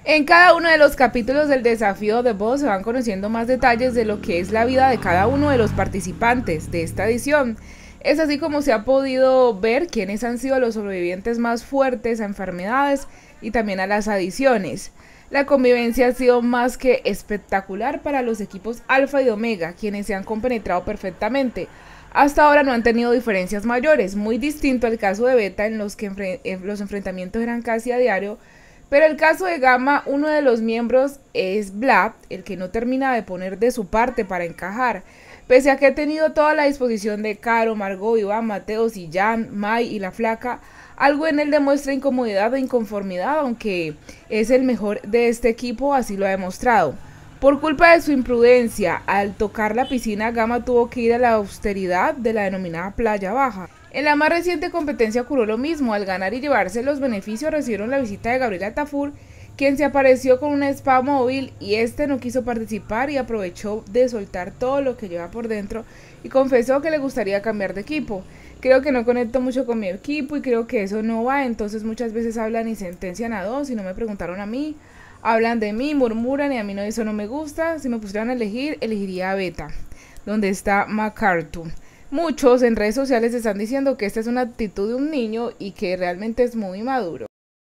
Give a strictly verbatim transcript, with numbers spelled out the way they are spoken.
En cada uno de los capítulos del desafío The Boss se van conociendo más detalles de lo que es la vida de cada uno de los participantes de esta edición. Es así como se ha podido ver quiénes han sido los sobrevivientes más fuertes a enfermedades y también a las adiciones. La convivencia ha sido más que espectacular para los equipos Alfa y Omega, quienes se han compenetrado perfectamente. Hasta ahora no han tenido diferencias mayores, muy distinto al caso de Beta, en los que enfre los enfrentamientos eran casi a diario. Pero el caso de Gamma, uno de los miembros es Blab, el que no termina de poner de su parte para encajar. Pese a que ha tenido toda la disposición de Caro, Margot, Iván, Mateo, Jan, Mai y la Flaca, algo en él demuestra incomodidad e inconformidad, aunque es el mejor de este equipo, así lo ha demostrado. Por culpa de su imprudencia, al tocar la piscina, Gamma tuvo que ir a la austeridad de la denominada Playa Baja. En la más reciente competencia ocurrió lo mismo, al ganar y llevarse los beneficios recibieron la visita de Gabriela Tafur, quien se apareció con una spa móvil y este no quiso participar y aprovechó de soltar todo lo que lleva por dentro y confesó que le gustaría cambiar de equipo. Creo que no conecto mucho con mi equipo y creo que eso no va, entonces muchas veces hablan y sentencian a dos y no me preguntaron a mí, hablan de mí, murmuran y a mí no, eso no me gusta. Si me pusieran a elegir, elegiría a Beta, donde está MacArthur. Muchos en redes sociales están diciendo que esta es una actitud de un niño y que realmente es muy maduro.